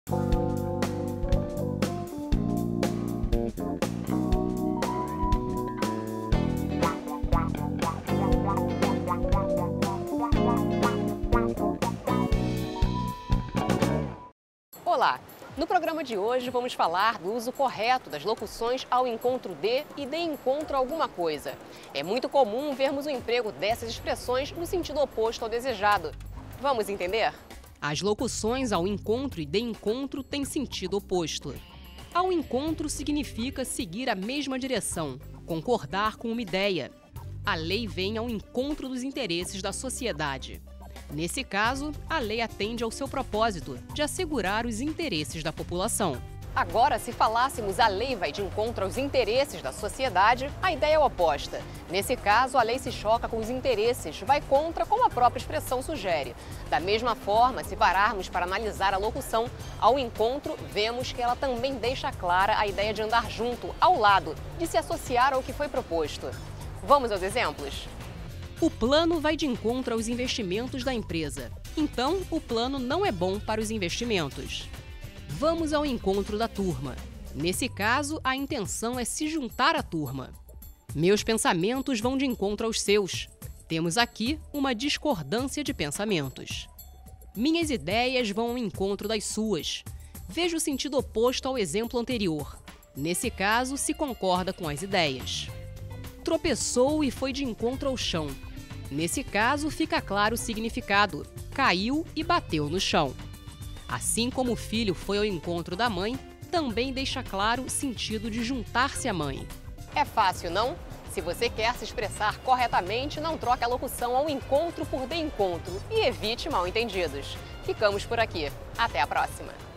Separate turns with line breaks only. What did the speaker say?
Olá! No programa de hoje vamos falar do uso correto das locuções ao encontro de e de encontro a alguma coisa. É muito comum vermos o emprego dessas expressões no sentido oposto ao desejado. Vamos entender? As locuções ao encontro e de encontro têm sentido oposto. Ao encontro significa seguir a mesma direção, concordar com uma ideia. A lei vem ao encontro dos interesses da sociedade. Nesse caso, a lei atende ao seu propósito de assegurar os interesses da população. Agora, se falássemos a lei vai de encontro aos interesses da sociedade, a ideia é oposta. Nesse caso, a lei se choca com os interesses, vai contra, como a própria expressão sugere. Da mesma forma, se pararmos para analisar a locução ao encontro, vemos que ela também deixa clara a ideia de andar junto, ao lado, de se associar ao que foi proposto. Vamos aos exemplos? O plano vai de encontro aos investimentos da empresa. Então, o plano não é bom para os investimentos. Vamos ao encontro da turma. Nesse caso, a intenção é se juntar à turma. Meus pensamentos vão de encontro aos seus. Temos aqui uma discordância de pensamentos. Minhas ideias vão ao encontro das suas. Veja o sentido oposto ao exemplo anterior. Nesse caso, se concorda com as ideias. Tropeçou e foi de encontro ao chão. Nesse caso, fica claro o significado. Caiu e bateu no chão. Assim como o filho foi ao encontro da mãe, também deixa claro o sentido de juntar-se à mãe. É fácil, não? Se você quer se expressar corretamente, não troque a locução ao encontro por de encontro e evite mal-entendidos. Ficamos por aqui. Até a próxima!